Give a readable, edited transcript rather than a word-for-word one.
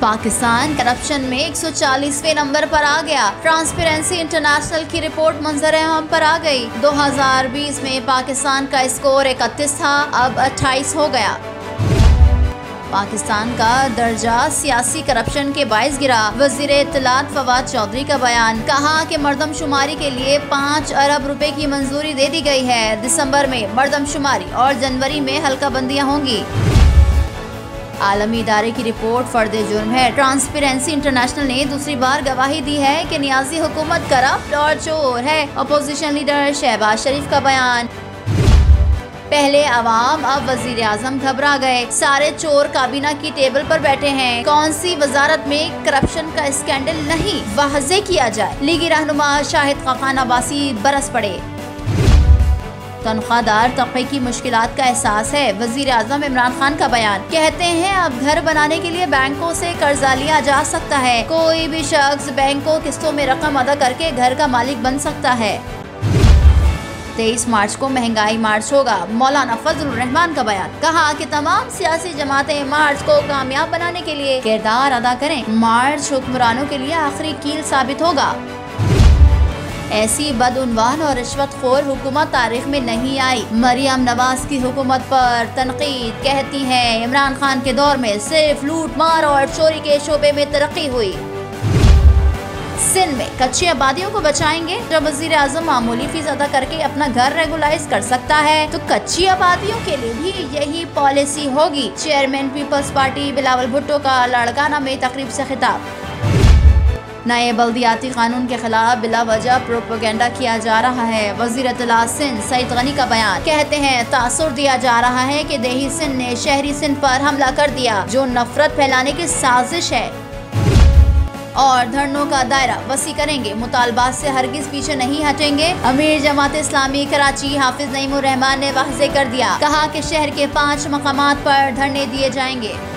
Pakistan corruption में 140वें number पर आ गया। ट्रांसपेरेंसी इंटरनेशनल की रिपोर्ट मंजर-ए-आम पर आ गई। 2020 में पाकिस्तान का स्कोर 31 था, अब 28 हो गया। पाकिस्तान का दर्जा सियासी करप्शन के बाइस गिरा। वजीर इत्तलात फवाद चौधरी का बयान, कहा कि मर्दमशुमारी के लिए 5 अरब रुपए की मंजूरी दे दी गई है। दिसंबर में मर्दमशुमारी और जनवरी में हल्का बंदियां होंगी। आलमी इदारे की रिपोर्ट फर्द जुर्म है। ट्रांसपेरेंसी इंटरनेशनल ने दूसरी बार गवाही दी है कि नियाजी हुकूमत करप्ट और चोर है। अपोजिशन लीडर शहबाज शरीफ का बयान, पहले अवाम अब वजीर आजम घबरा गए। सारे चोर काबीना की टेबल पर बैठे हैं। कौन सी वजारत में करप्शन का स्कैंडल नहीं, वाज़े किया जाए। लीगी रहनुमा शाहिद खाकान अब्बासी बरस पड़े। तनख्वाहदार तबके की मुश्किलात का एहसास है। वजीर आजम इमरान खान का बयान, कहते हैं अब घर बनाने के लिए बैंकों से कर्जा लिया जा सकता है। कोई भी शख्स बैंक को किस्तों में रकम अदा करके घर का मालिक बन सकता है। 23 मार्च को महंगाई मार्च होगा। मौलाना फजलुर रहमान का बयान, कहा कि तमाम सियासी जमातें मार्च को कामयाब बनाने के लिए किरदार अदा करें। मार्च हुक्मरानों के लिए आखिरी कील साबित होगा। ऐसी बदउनवान और रिश्वतखोर हुकूमत तारीख में नहीं आई। मरियम नवाज की हुकूमत पर तनकीद, कहती हैं इमरान खान के दौर में सिर्फ लूट मार और चोरी के शोबे में तरक्की हुई। सिंध में कच्ची आबादियों को बचाएंगे। जब वजीर आजम मामूली फीस अदा करके अपना घर रेगुलाइज कर सकता है तो कच्ची आबादियों के लिए भी यही पॉलिसी होगी। Chairman Peoples Party Bilawal Bhutto का लाड़काना में तकरीब से खिताब। नए बल्दियाती कानून के खिलाफ बिला वजह प्रोपेगेंडा किया जा रहा है। वजीर इत्तलात सिंध सईद गनी का बयान, कहते हैं तासुर दिया जा रहा है कि देही सिंध ने शहरी सिंध पर हमला कर दिया, जो नफरत फैलाने की साजिश है और धरनों का दायरा वसी करेंगे। मुतालबात से हरगिज पीछे नहीं हटेंगे। अमीर जमात इस्लामी कराची हाफिज नईमुर रहमान ने वाज़े कर दिया, कहा कि शहर के 5 मकामात पर धरने दिए जाएंगे।